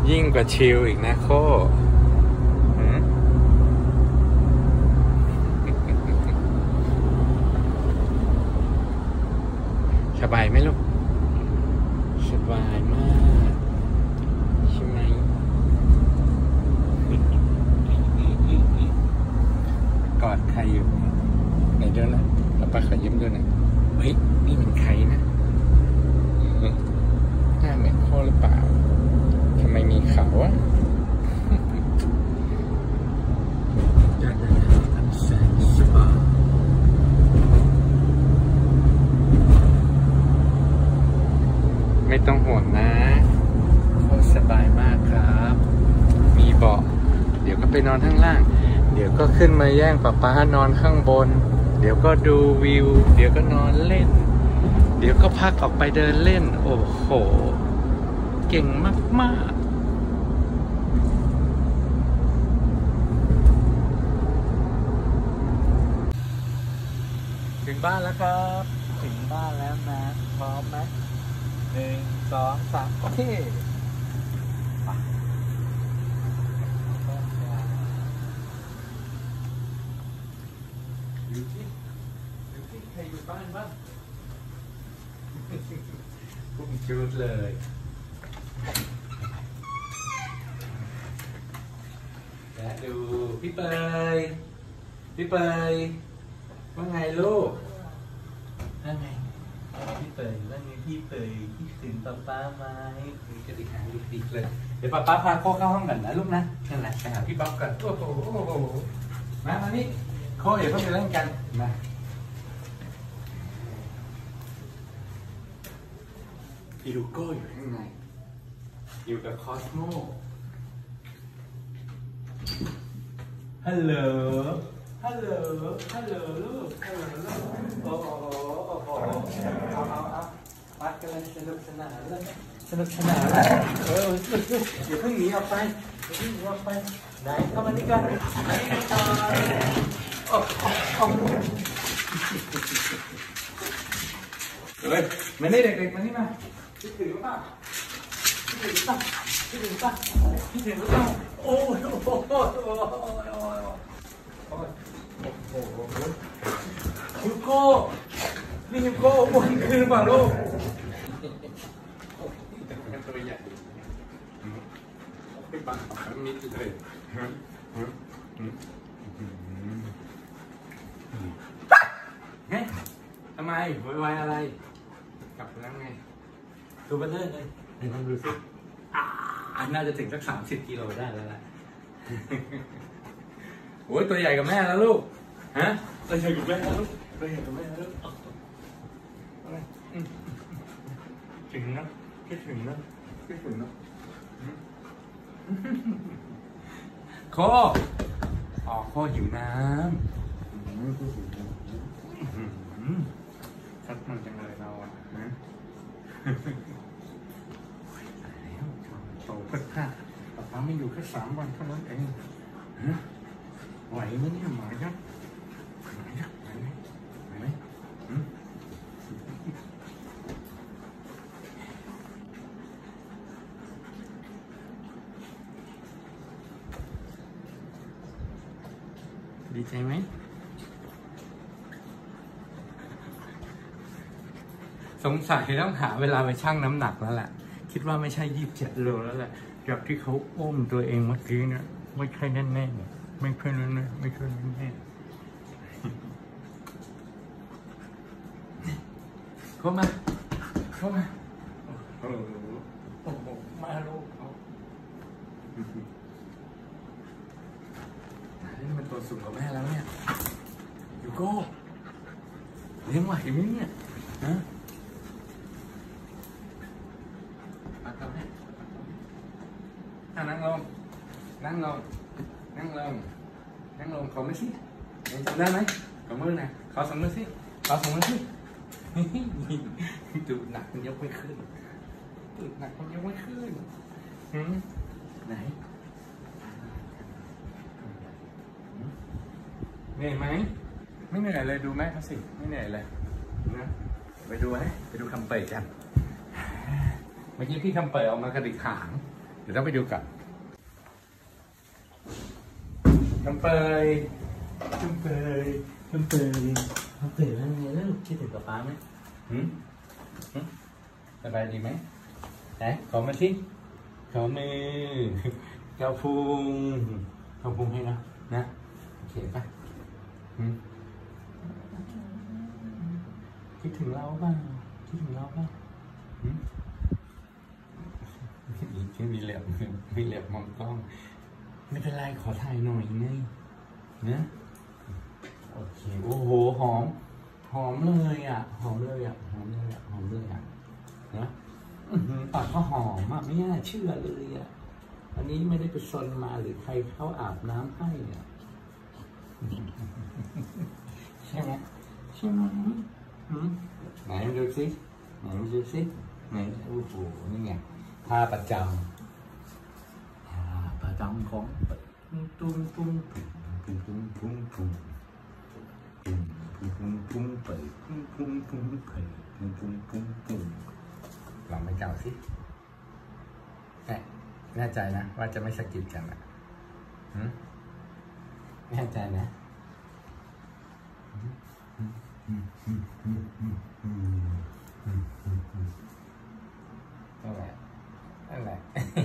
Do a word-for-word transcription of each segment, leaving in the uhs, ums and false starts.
ยิ่งกว่าชิลอีกนะโคสบายไหมลูกสบายมากใช่ไหมกอดใครอยู่ไหนเดี๋ยวนะป้าป้าขอยิ้มด้วยหน่อยเฮ้ยนี่มันใครนะหน้าเหมือนพ่อหรือเปล่าทำไมมีเขาอะไม่ต้องห่วงนะโคตรสบายมากครับมีเบาะเดี๋ยวก็ไปนอนข้างล่างเดี๋ยวก็ขึ้นมาแย่งป๊าป๊านอนข้างบนเดี๋ยวก็ดูวิวเดี๋ยวก็นอนเล่นเดี๋ยวก็พักออกไปเดินเล่นโอ้โหเก่งมากๆถึงบ้านแล้วครับถึงบ้านแล้วนะพร้อมไหมหนึ่งสองสามโอเคดูที่ดูที่ใครอยู่บ้านบ้างพุ่งชุดเลยและดูพี่เปยพี่เปยว่าไงลูกว่าไงพี่เปยว่าไงพี่เปยคิดถึงป๊าป๊าไหมคือกระดิกหางดิกเลยเดี๋ยวป๊าป๊าพาโคเข้าห้องก่อนนะลูกนะนั่นแหละไปหาพี่บ๊อบก่อนโอ้โหโอ้โหมามานี่โคเดี๋ยวเขาไปเล่นกันมาพี่ลูโก้อยู่ข้างในอยู่กับคอสโมฮัลโหลฮัลโหลฮัลโหลลูกฮัลโหลลูกโอ้โหโอ้โหเอาเอาเอาปัดกันเลยสนุกสนานเลยสนุกสนานเลยเอออย่าเพิ่งหนีออกไปอย่าเพิ่งหนีออกไปไหนเข้ามานี่กันไหนกันต่อโอ้โอ้เฮ้ยมานี่เด็กๆมานี่มาคิดถึงหรือเปล่าคิดถึงหรือเปล่าคิดถึงหรือเปล่าคิดถึงหรือเปล่าโอ้ยโอ้โหโอ้ยโอ้ยโอ้ยโอ้ยโอ้โหฮิวโก้นี่ฮิวโก้อ้วนขึ้นหรือเปล่าลูกตัวใหญ่ไม่ปังปังนิดเลยไงทำไมวายอะไรกลับแล้วไงตัวเบลเลอร์เลยเดี๋ยวลองดูสิอ่าน่าจะถึงสักสามสิบกิโลได้แล้วแหละโอ้ยตัวใหญ่กับแม่แล้วลูกฮะตัวใหญ่กับแม่แล้วลูกตัวใหญ่กับแม่แล้วลูกถึงนะคิดถึงนะคิดถึงนะโคอ๋อโคหิวน้ำสักมันจังเลยเราอ่ะนะโตเพิ่งห้าป๊าป๊าไม่อยู่แค่สามวันเท่านั้นเองไหวไหมเนี่ยหมายักษ์ไหวยักษ์ไหวไหมไหวไหมดีใจไหมสงสัยต้องหาเวลาไปชั่งน้ำหนักแล้วแหละคิดว่าไม่ใช่ยี่สิบเจ็ดโลแล้วแหละจากที่เขาอุ้มตัวเองเมื่อกี้เนี่ยไม่ใช่แน่แน่ไม่ใช่แน่แน่ไม่ใช่แน่แน่เข้ามาเข้ามาโอ้โหโอ้โหมาลูกเขานี่มันตัวสูงกว่าแม่แล้วเนี่ยยูโก้เลี้ยงไหวไหมเนี่ยฮะนั่งลงนั่งลงนั่งลงนั่งลงขอมือสิได้ไหมขอมือหน่อยขอสองมือสิขอสองมือสิดูหนักมันยกไม่ขึ้นดูหนักมันยกไม่ขึ้นไหนเหนื่อยไหมไม่เหนื่อยเลยดูแม่เขาสิไม่เหนื่อยเลยนะไปดูไหมไปดูคำเปิดกันเมื่อกี้พี่คำเปิดออกมากระดิกหางเดี๋ยวต้องไปดูกันน้ำเปยน้ำเปยน้ำเปยน้ำเปยว่าไงลูกคิดถึงป๊าป๊าไหมหืมหืมสบายดีไหมไหนขอมาสิขอมือเกาพุงเกาพุงให้นะนะโอเคป่ะหืมคิดถึงเราบ้างคิดถึงเราบ้างหืมมีมีเหลี่ยมมีเหลี่ยมมองกล้องไม่เป็นไรขอถ่ายหน่อยนึงนะโอเคโอ้โหหอมหอมเลยอ่ะหอมเลยอ่ะหอมเลยอ่ะหอมเลยอ่ะนะปากก็หอมอ่ะไม่น่าเชื่อเลยอ่ะอันนี้ไม่ได้ไปซนมาหรือใครเขาอาบน้ำให้อ่ะใช่ไหมใช่ไหมไหนมาดูสิไหนมาดูสิไหนโอ้โหนี่ไงท่าประจำท่าประจำของตุ้มตุ้มตุ้มตุ้มตุ้มตุ้มตุ้มตุ้มตุ้มตุ้มเปิดตุ้มตุ้มตุ้มเปิดตุ้มตุ้มตุ้มตุ้มลองไปเก่าสิแน่ใจนะว่าจะไม่สะกิดกันอ่ะแน่ใจนะนั่นแหละนั่นแหละ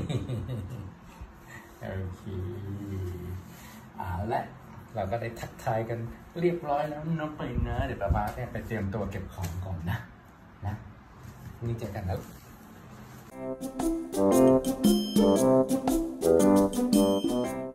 โอเคเอาละเราก็ได้ทักทายกันเรียบร้อยแล้วน้องไปนะเดี๋ยวป้าป้าเนี่ยไปเตรียมตัวเก็บของก่อนนะนะนี่เจอกันแล้ว